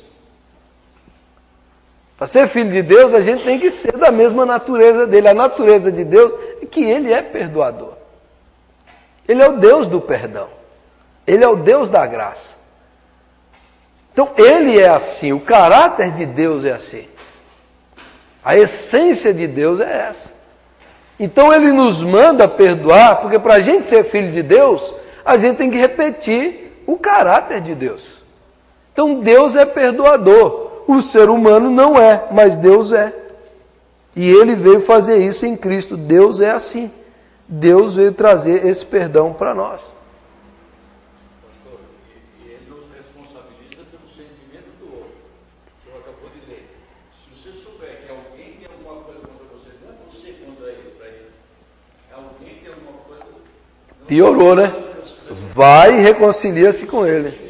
Para ser filho de Deus, a gente tem que ser da mesma natureza dele. A natureza de Deus é que Ele é perdoador. Ele é o Deus do perdão. Ele é o Deus da graça. Então, Ele é assim, o caráter de Deus é assim. A essência de Deus é essa. Então, Ele nos manda perdoar, porque para a gente ser filho de Deus, a gente tem que repetir o caráter de Deus. Então, Deus é perdoador. O ser humano não é, mas Deus é. E Ele veio fazer isso em Cristo. Deus é assim. Deus veio trazer esse perdão para nós. Pastor, e, e Ele nos responsabiliza pelo sentimento do outro. O senhor acabou de ler. Se você souber que alguém tem alguma coisa contra você, não é você contra ele, para ele. É alguém que tem alguma coisa... Piorou, né? Vai e reconcilia-se com ele.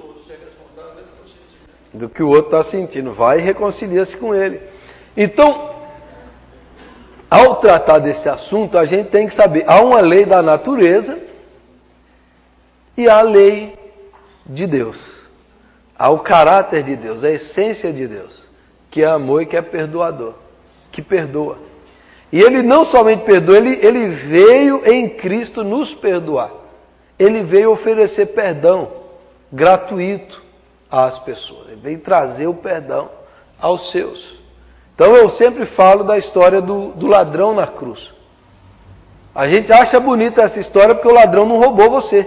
Do que o outro está sentindo. Vai e reconcilia-se com ele. Então, ao tratar desse assunto, a gente tem que saber, há uma lei da natureza e há a lei de Deus. Há o caráter de Deus, a essência de Deus, que é amor e que é perdoador, que perdoa. E Ele não somente perdoa, Ele, ele veio em Cristo nos perdoar. Ele veio oferecer perdão gratuito às pessoas. Ele veio trazer o perdão aos seus. Então eu sempre falo da história do, do ladrão na cruz. A gente acha bonita essa história porque o ladrão não roubou você.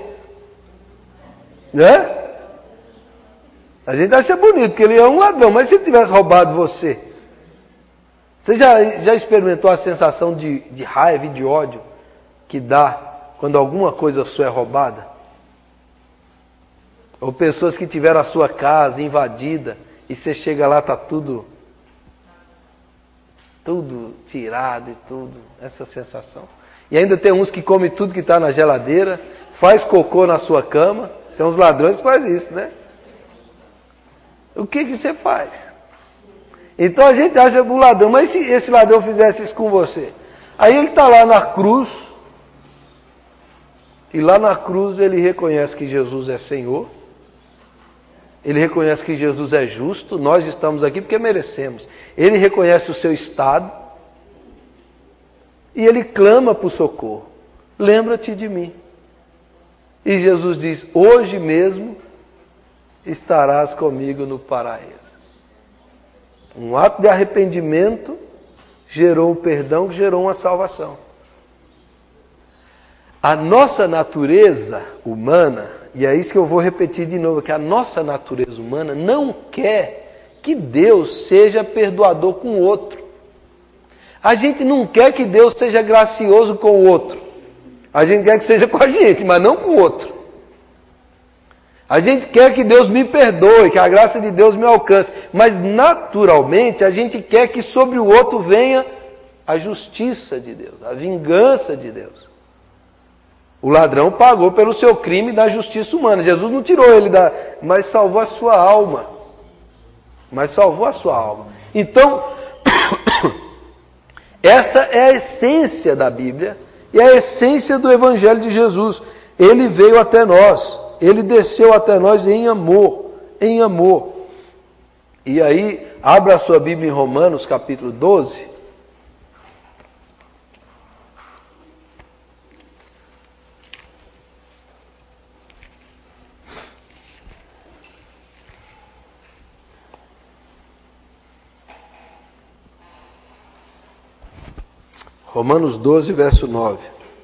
Né? A gente acha bonito porque ele é um ladrão, mas se ele tivesse roubado você? Você já, já experimentou a sensação de, de raiva e de ódio que dá quando alguma coisa sua é roubada? Ou pessoas que tiveram a sua casa invadida e você chega lá, está tudo, tudo tirado e tudo, essa sensação. E ainda tem uns que comem tudo que está na geladeira, faz cocô na sua cama, tem uns ladrões que fazem isso, né? O que que você faz? Então a gente acha o ladrão, mas se esse ladrão fizesse isso com você? Aí ele está lá na cruz, e lá na cruz ele reconhece que Jesus é Senhor, ele reconhece que Jesus é justo, nós estamos aqui porque merecemos. Ele reconhece o seu estado e ele clama por socorro. Lembra-te de mim. E Jesus diz, hoje mesmo estarás comigo no paraíso. Um ato de arrependimento gerou o perdão que gerou uma salvação. A nossa natureza humana, e é isso que eu vou repetir de novo, que a nossa natureza humana não quer que Deus seja perdoador com o outro. A gente não quer que Deus seja gracioso com o outro. A gente quer que seja com a gente, mas não com o outro. A gente quer que Deus me perdoe, que a graça de Deus me alcance. Mas naturalmente a gente quer que sobre o outro venha a justiça de Deus, a vingança de Deus. O ladrão pagou pelo seu crime da justiça humana. Jesus não tirou ele da... mas salvou a sua alma. Mas salvou a sua alma. Então, Essa é a essência da Bíblia e a essência do Evangelho de Jesus. Ele veio até nós, ele desceu até nós em amor, em amor. E aí, abra a sua Bíblia em Romanos, capítulo doze. Romanos doze, verso nove.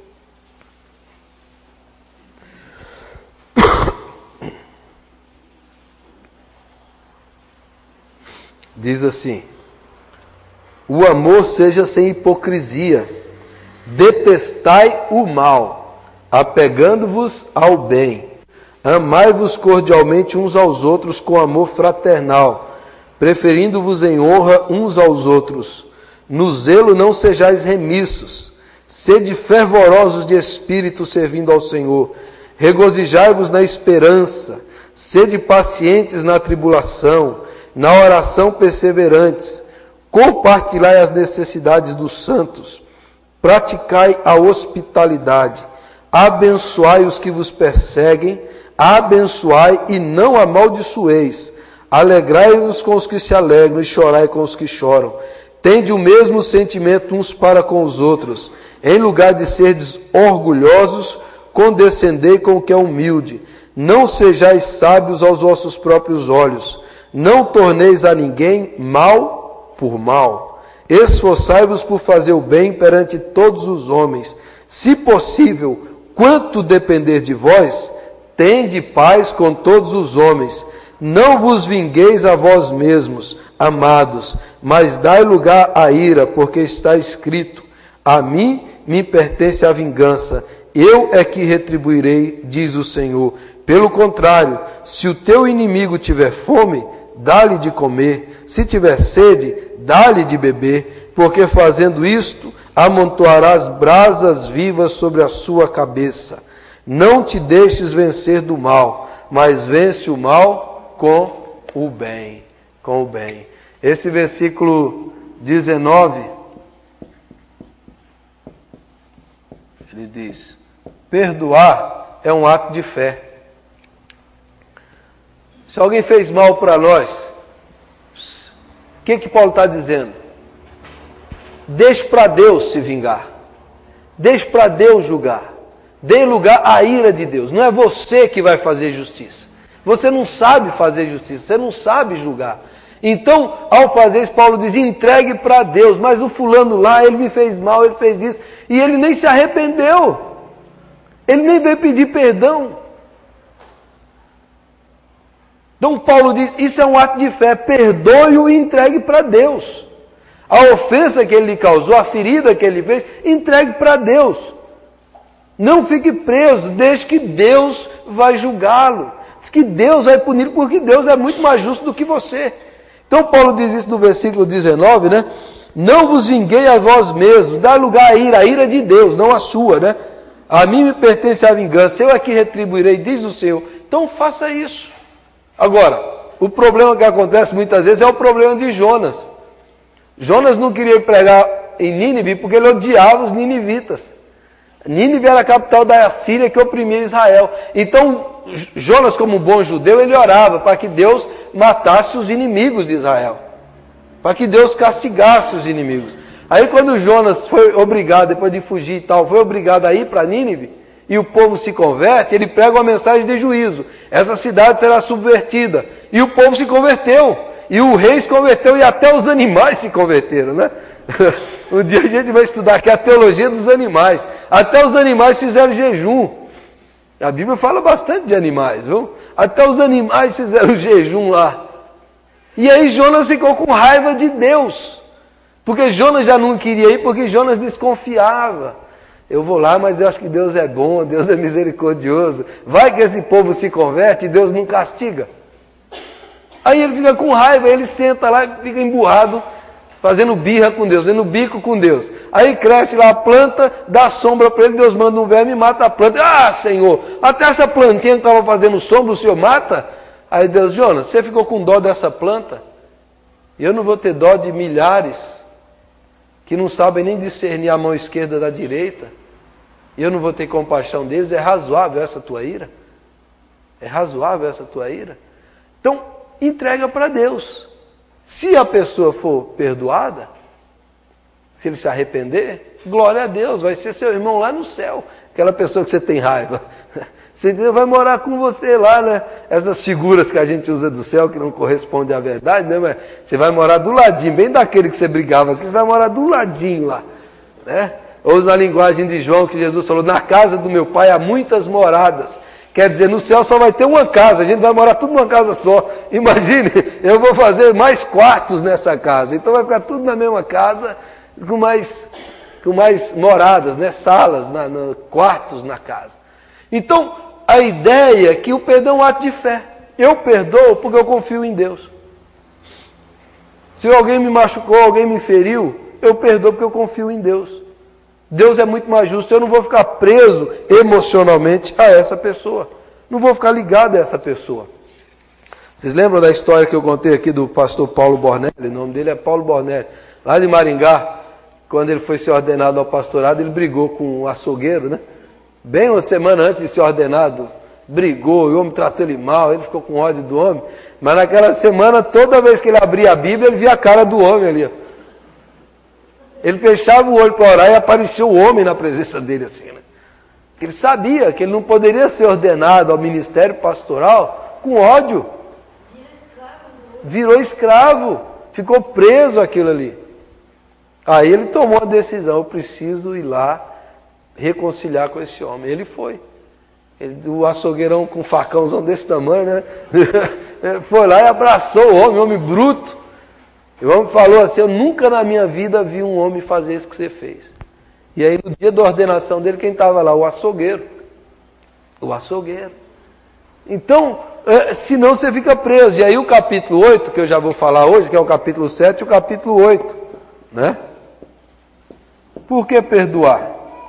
Diz assim: o amor seja sem hipocrisia, detestai o mal, apegando-vos ao bem, amai-vos cordialmente uns aos outros com amor fraternal, preferindo-vos em honra uns aos outros. No zelo não sejais remissos, sede fervorosos de espírito servindo ao Senhor, regozijai-vos na esperança, sede pacientes na tribulação, na oração perseverantes, compartilhai as necessidades dos santos, praticai a hospitalidade, abençoai os que vos perseguem, abençoai e não amaldiçoeis, alegrai-vos com os que se alegram e chorai com os que choram. Tende o mesmo sentimento uns para com os outros. Em lugar de serdes orgulhosos, condescendei com o que é humilde. Não sejais sábios aos vossos próprios olhos. Não torneis a ninguém mal por mal. Esforçai-vos por fazer o bem perante todos os homens. Se possível, quanto depender de vós, tende paz com todos os homens. Não vos vingueis a vós mesmos, amados, mas dai lugar à ira, porque está escrito: a mim me pertence a vingança, eu é que retribuirei, diz o Senhor. Pelo contrário, se o teu inimigo tiver fome, dá-lhe de comer, se tiver sede, dá-lhe de beber, porque fazendo isto, amontoarás brasas vivas sobre a sua cabeça. Não te deixes vencer do mal, mas vence o mal com o bem, com o bem. Esse versículo dezenove, ele diz: perdoar é um ato de fé. Se alguém fez mal para nós, o que que Paulo está dizendo? Deixe para Deus se vingar. Deixe para Deus julgar. Dê lugar à ira de Deus. Não é você que vai fazer justiça. Você não sabe fazer justiça, você não sabe julgar. Então, ao fazer isso, Paulo diz: entregue para Deus. Mas o fulano lá, ele me fez mal, ele fez isso, e ele nem se arrependeu. Ele nem veio pedir perdão. Então Paulo diz: isso é um ato de fé, perdoe-o e entregue para Deus. A ofensa que ele lhe causou, a ferida que ele fez, entregue para Deus. Não fique preso, deixe que Deus vai julgá-lo. Diz que Deus vai punir, porque Deus é muito mais justo do que você. Então Paulo diz isso no versículo dezenove, né? Não vos vinguei a vós mesmos, dá lugar à ira, a ira de Deus, não a sua, né? A mim me pertence a vingança, eu é que retribuirei, diz o Senhor. Então faça isso. Agora, o problema que acontece muitas vezes é o problema de Jonas. Jonas não queria pregar em Nínive porque ele odiava os ninivitas. Nínive era a capital da Assíria que oprimia Israel. Então, Jonas, como um bom judeu, ele orava para que Deus matasse os inimigos de Israel. Para que Deus castigasse os inimigos. Aí quando Jonas foi obrigado, depois de fugir e tal, foi obrigado a ir para Nínive, e o povo se converte, ele prega uma mensagem de juízo. Essa cidade será subvertida. E o povo se converteu. E o rei se converteu e até os animais se converteram, né? Um dia a gente vai estudar aqui a teologia dos animais. Até os animais fizeram jejum. A Bíblia fala bastante de animais, viu? Até os animais fizeram jejum lá. E aí Jonas ficou com raiva de Deus. Porque Jonas já não queria ir, porque Jonas desconfiava. Eu vou lá, mas eu acho que Deus é bom, Deus é misericordioso. Vai que esse povo se converte e Deus não castiga. Aí ele fica com raiva, ele senta lá e fica emburrado, fazendo birra com Deus, fazendo bico com Deus. Aí cresce lá a planta, dá sombra para ele, Deus manda um verme e mata a planta. Ah, Senhor, até essa plantinha que estava fazendo sombra, o Senhor mata? Aí Deus: Jonas, você ficou com dó dessa planta? Eu não vou ter dó de milhares que não sabem nem discernir a mão esquerda da direita, e eu não vou ter compaixão deles, é razoável essa tua ira? É razoável essa tua ira? Então, entrega para Deus. Se a pessoa for perdoada, se ele se arrepender, glória a Deus, vai ser seu irmão lá no céu. Aquela pessoa que você tem raiva, você vai morar com você lá, né? Essas figuras que a gente usa do céu, que não correspondem à verdade, né? Mas você vai morar do ladinho, bem daquele que você brigava aqui, você vai morar do ladinho lá, né? Ou na linguagem de João, que Jesus falou, na casa do meu pai há muitas moradas. Quer dizer, no céu só vai ter uma casa, a gente vai morar tudo numa casa só. Imagine, eu vou fazer mais quartos nessa casa, então vai ficar tudo na mesma casa, com mais, com mais moradas, né? Salas, na, na, quartos na casa. Então, a ideia é que o perdão é um ato de fé. Eu perdoo porque eu confio em Deus. Se alguém me machucou, alguém me feriu, eu perdoo porque eu confio em Deus. Deus é muito mais justo, eu não vou ficar preso emocionalmente a essa pessoa. Não vou ficar ligado a essa pessoa. Vocês lembram da história que eu contei aqui do pastor Paulo Bornelli? O nome dele é Paulo Bornelli, lá de Maringá. Quando ele foi ser ordenado ao pastorado, ele brigou com o açougueiro, né? Bem uma semana antes de ser ordenado, brigou, o homem tratou ele mal, ele ficou com ódio do homem. Mas naquela semana, toda vez que ele abria a Bíblia, ele via a cara do homem ali, ó. Ele fechava o olho para orar e apareceu o homem na presença dele assim, né? Ele sabia que ele não poderia ser ordenado ao ministério pastoral com ódio. Virou escravo, ficou preso aquilo ali. Aí ele tomou a decisão, eu preciso ir lá reconciliar com esse homem. Ele foi. Ele, o açougueirão com um facãozão desse tamanho, né? Ele foi lá e abraçou o homem, homem bruto. E o homem falou assim, eu nunca na minha vida vi um homem fazer isso que você fez. E aí no dia da ordenação dele, quem estava lá? O açougueiro. O açougueiro. Então, senão você fica preso. E aí o capítulo oito, que eu já vou falar hoje, que é o capítulo sete e o capítulo oito, né? Por que perdoar?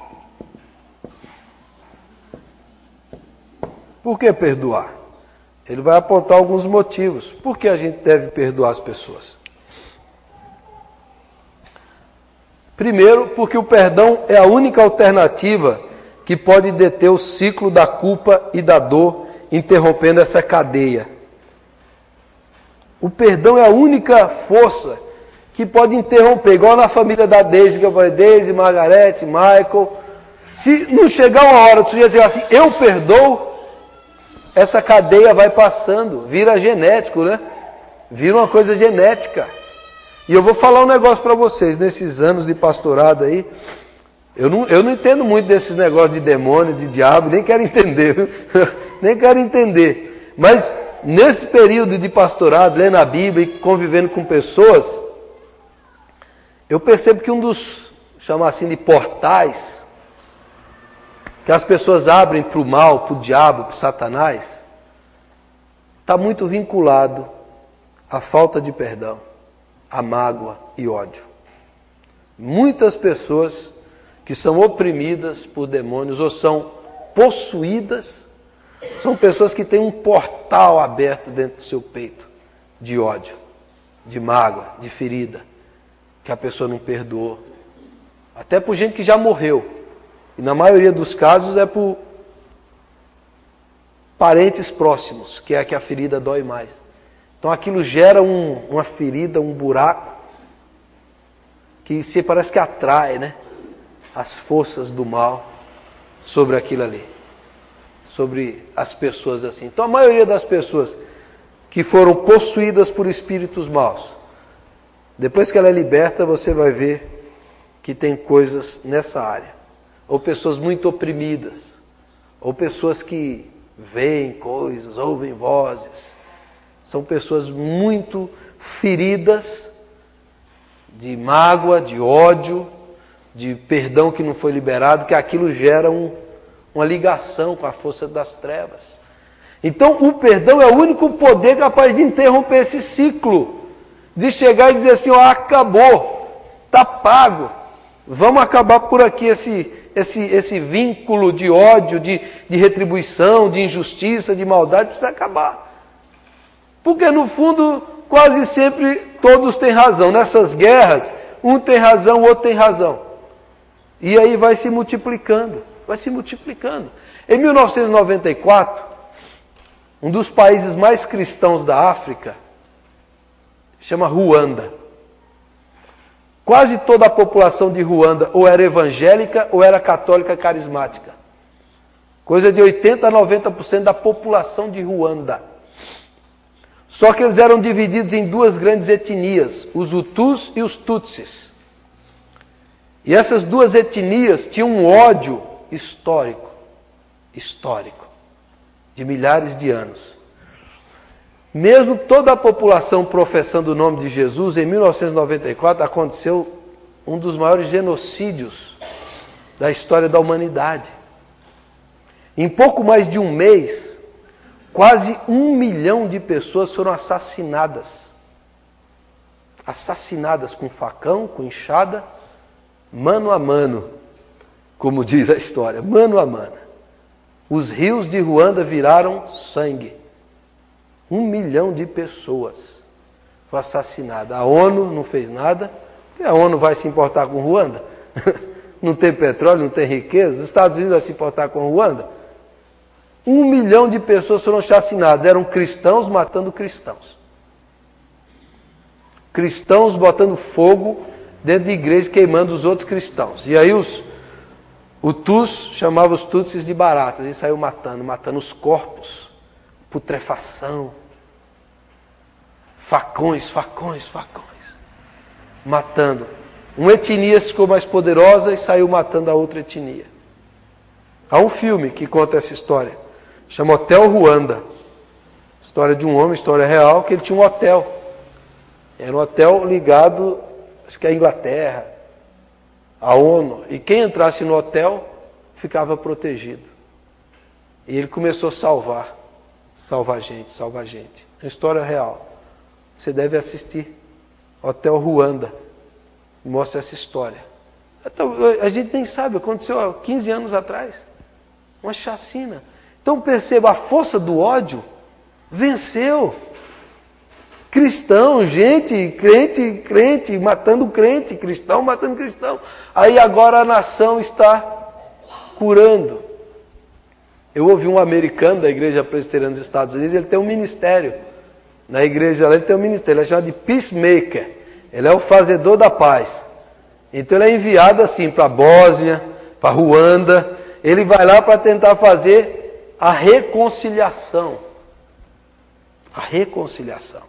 Por que perdoar? Ele vai apontar alguns motivos. Por que a gente deve perdoar as pessoas? Primeiro, porque o perdão é a única alternativa que pode deter o ciclo da culpa e da dor, interrompendo essa cadeia. O perdão é a única força que pode interromper, igual na família da Deise, que eu falei, Deise, Margarete, Michael. Se não chegar uma hora do sujeito dizer assim, eu perdoo, essa cadeia vai passando, vira genético, né? Vira uma coisa genética. E eu vou falar um negócio para vocês, nesses anos de pastorado aí, eu não, eu não entendo muito desses negócios de demônio, de diabo, nem quero entender, nem quero entender. Mas nesse período de pastorado, lendo a Bíblia e convivendo com pessoas, eu percebo que um dos, chamar assim, de portais, que as pessoas abrem para o mal, para o diabo, para o Satanás, está muito vinculado à falta de perdão, à mágoa e ódio. Muitas pessoas que são oprimidas por demônios ou são possuídas, são pessoas que têm um portal aberto dentro do seu peito de ódio, de mágoa, de ferida, que a pessoa não perdoou. Até por gente que já morreu. E na maioria dos casos é por parentes próximos, que é que a ferida dói mais. Então aquilo gera um, uma ferida, um buraco, que se parece que atrai, né, as forças do mal sobre aquilo ali, sobre as pessoas assim. Então a maioria das pessoas que foram possuídas por espíritos maus, depois que ela é liberta, você vai ver que tem coisas nessa área. Ou pessoas muito oprimidas, ou pessoas que veem coisas, ouvem vozes. São pessoas muito feridas de mágoa, de ódio, de perdão que não foi liberado, que aquilo gera um, uma ligação com a força das trevas. Então o perdão é o único poder capaz de interromper esse ciclo, de chegar e dizer assim, ó, acabou, está pago, vamos acabar por aqui esse, esse, esse vínculo de ódio, de, de retribuição, de injustiça, de maldade, precisa acabar. Porque no fundo, quase sempre todos têm razão. Nessas guerras, um tem razão, o outro tem razão. E aí vai se multiplicando, vai se multiplicando. Em mil novecentos e noventa e quatro, um dos países mais cristãos da África, chama Ruanda. Quase toda a população de Ruanda ou era evangélica ou era católica carismática. Coisa de oitenta a noventa por cento da população de Ruanda. Só que eles eram divididos em duas grandes etnias, os Hutus e os Tutsis. E essas duas etnias tinham um ódio histórico, histórico, de milhares de anos. Mesmo toda a população professando o nome de Jesus, em mil novecentos e noventa e quatro aconteceu um dos maiores genocídios da história da humanidade. Em pouco mais de um mês, quase um milhão de pessoas foram assassinadas. Assassinadas com facão, com enxada, mano a mano, como diz a história, mano a mano. Os rios de Ruanda viraram sangue. Um milhão de pessoas foram assassinadas. A ONU não fez nada, porque a ONU vai se importar com Ruanda? Não tem petróleo, não tem riqueza. Os Estados Unidos vai se importar com Ruanda? Um milhão de pessoas foram chacinadas. Eram cristãos matando cristãos. Cristãos botando fogo dentro de igreja, queimando os outros cristãos. E aí os Hutus chamavam os Tutsis de baratas e saiu matando, matando os corpos. Putrefação. Facões, facões, facões. Matando. Uma etnia ficou mais poderosa e saiu matando a outra etnia. Há um filme que conta essa história. Chama Hotel Ruanda. História de um homem, história real, que ele tinha um hotel. Era um hotel ligado, acho que à Inglaterra, à ONU. E quem entrasse no hotel ficava protegido. E ele começou a salvar. Salvar gente, salvar gente. É uma história real. Você deve assistir. Hotel Ruanda. Mostra essa história. Então, a gente nem sabe, aconteceu há quinze anos atrás. Uma chacina. Então perceba, a força do ódio venceu. Cristão, gente, crente, crente, matando crente, cristão matando cristão. Aí agora a nação está curando. Eu ouvi um americano da Igreja Presbiteriana dos Estados Unidos, ele tem um ministério. Na igreja lá ele tem um ministério, ele é chamado de Peacemaker. Ele é o fazedor da paz. Então ele é enviado assim para a Bósnia, para Ruanda. Ele vai lá para tentar fazer a reconciliação. A reconciliação.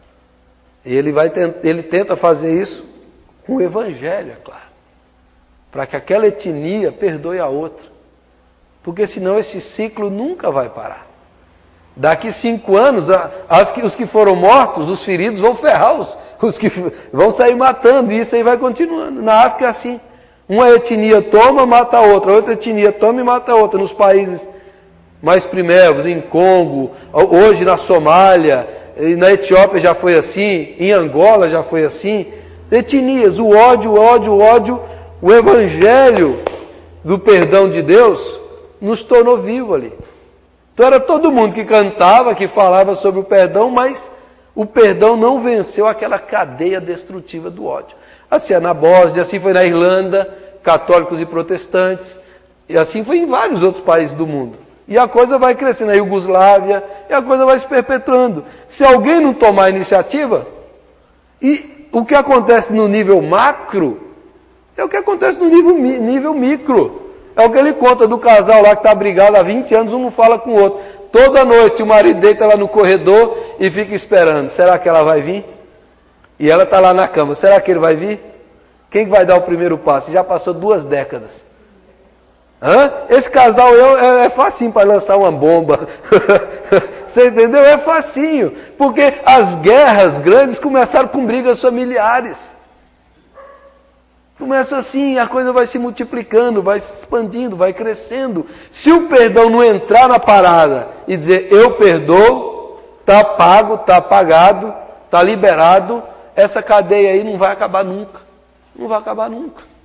E ele, vai, ele tenta fazer isso com o Evangelho, é claro. Para que aquela etnia perdoe a outra. Porque senão esse ciclo nunca vai parar. Daqui cinco anos, as que, os que foram mortos, os feridos, vão ferrar, os, os que vão sair matando, e isso aí vai continuando. Na África é assim. Uma etnia toma, mata a outra. A outra etnia toma e mata a outra. Nos países mais primeiros, em Congo, hoje na Somália, na Etiópia já foi assim, em Angola já foi assim. Etnias, o ódio, o ódio, o ódio, o evangelho do perdão de Deus nos tornou vivo ali. Então era todo mundo que cantava, que falava sobre o perdão, mas o perdão não venceu aquela cadeia destrutiva do ódio. Assim é na Bósnia, assim foi na Irlanda, católicos e protestantes, e assim foi em vários outros países do mundo. E a coisa vai crescendo, na Iugoslávia, e a coisa vai se perpetuando. Se alguém não tomar a iniciativa, e o que acontece no nível macro, é o que acontece no nível, nível micro. É o que ele conta do casal lá que está brigado há vinte anos, um não fala com o outro. Toda noite o marido deita lá no corredor e fica esperando. Será que ela vai vir? E ela está lá na cama. Será que ele vai vir? Quem vai dar o primeiro passo? Já passou duas décadas. Hã? Esse casal é, é facinho para lançar uma bomba. Você entendeu? É facinho. Porque as guerras grandes começaram com brigas familiares. Começa assim, a coisa vai se multiplicando, vai se expandindo, vai crescendo. Se o perdão não entrar na parada e dizer, eu perdoo, está pago, está pagado, está liberado, essa cadeia aí não vai acabar nunca. Não vai acabar nunca.